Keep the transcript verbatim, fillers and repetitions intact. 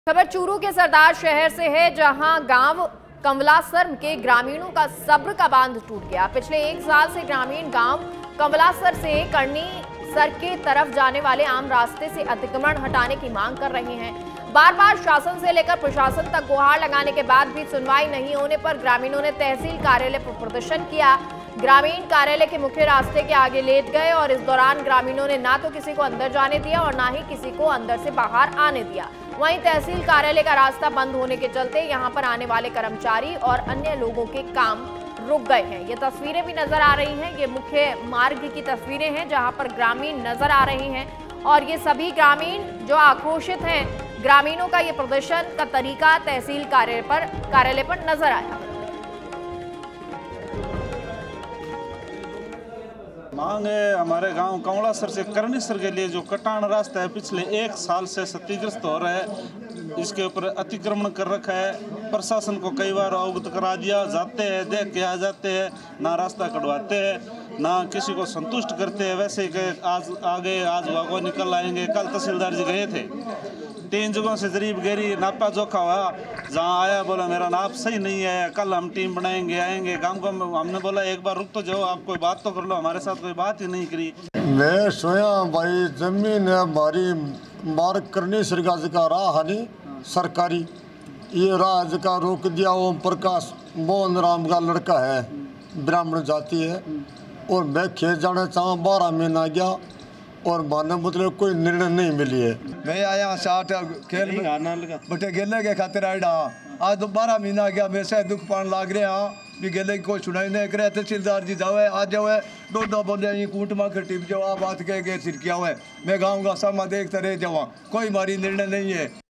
खबर चूरू के सरदार शहर से है, जहां गांव कमलासर के ग्रामीणों का सब्र का बांध टूट गया। पिछले एक साल से ग्रामीण गांव कमलासर से करनी सर के तरफ जाने वाले आम रास्ते से अतिक्रमण हटाने की मांग कर रहे हैं। बार बार शासन से लेकर प्रशासन तक गुहार लगाने के बाद भी सुनवाई नहीं होने पर ग्रामीणों ने तहसील कार्यालय पर प्रदर्शन किया। ग्रामीण कार्यालय के मुख्य रास्ते के आगे लेट गए और इस दौरान ग्रामीणों ने ना तो किसी को अंदर जाने दिया और ना ही किसी को अंदर से बाहर आने दिया। वहीं तहसील कार्यालय का रास्ता बंद होने के चलते यहां पर आने वाले कर्मचारी और अन्य लोगों के काम रुक गए हैं। ये तस्वीरें भी नजर आ रही हैं, ये मुख्य मार्ग की तस्वीरें हैं जहां पर ग्रामीण नजर आ रहे हैं और ये सभी ग्रामीण जो आक्रोशित हैं। ग्रामीणों का ये प्रदर्शन का तरीका तहसील कार्यालय पर कार्यालय पर नजर आया। मांग है हमारे गांव कमलासर से करनीसर के लिए जो कटान रास्ता है पिछले एक साल से क्षतिग्रस्त हो रहा है। इसके ऊपर अतिक्रमण कर रखा है। प्रशासन को कई बार अवगत करा दिया, जाते हैं देख के आ जाते हैं, ना रास्ता कटवाते हैं ना किसी को संतुष्ट करते हैं। वैसे कि आज आगे आज वागो निकल आएंगे। कल तहसीलदार जी गए थे, तीन जगहों से जरीब गेरी नापा जोखा हुआ, जहाँ आया बोला मेरा नाप सही नहीं है, कल हम टीम बनाएंगे आएंगे। गांव को हमने बोला एक बार रुक तो जाओ, आप कोई बात तो कर लो, हमारे साथ कोई बात ही नहीं करी। मैं सोया भाई जमीन है हमारी मार्ग करनी सरकार का राह हनी सरकारी, ये राह का रोक दिया। ओम प्रकाश मोहन राम का लड़का है, ब्राह्मण जाति है और मैं खेत जाना चाहूँ। बारह महीना गया और माने मतलब कोई निर्णय नहीं मिली है। मैं आया साठ खेल बटे गेले के खातिर आया। आज तो बारह महीना गया, मैं से दुख पान लाग रहे हाँ भी गेले की कोई सुनाई नहीं करे। तहसीलदार जी जावे आज जावे दो दो बोले ये कूट माँ के टिप जाओ, बात कह के सिर किया हुआ है। मैं गाँव का सामा देखते रह जावा, कोई मारी निर्णय नहीं है।